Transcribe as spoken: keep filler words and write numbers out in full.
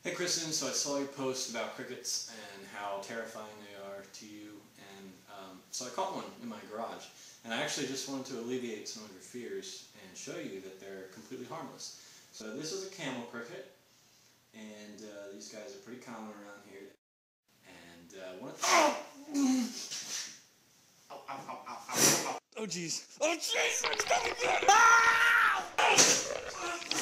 Hey Kristen, so I saw your post about crickets and how terrifying they are to you, and um, so I caught one in my garage. And I actually just wanted to alleviate some of your fears and show you that they're completely harmless. So this is a camel cricket, and uh, these guys are pretty common around here. And uh, one of the... Oh! Ow, ow, ow, ow, ow, ow. Oh jeez! Oh jeez! It's coming! Ah!